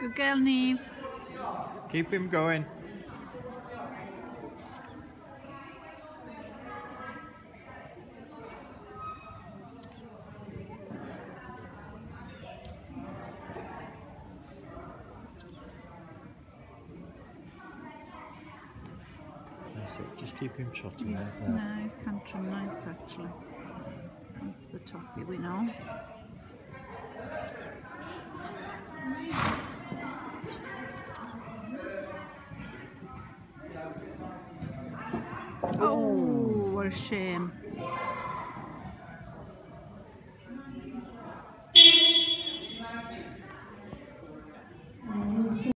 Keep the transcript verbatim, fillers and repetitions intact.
Good girl, Neve. Keep him going. That's it. Just keep him trotting Yes, like that. no, he's cantering nice actually. That's the toffee we know. Oh, what a shame.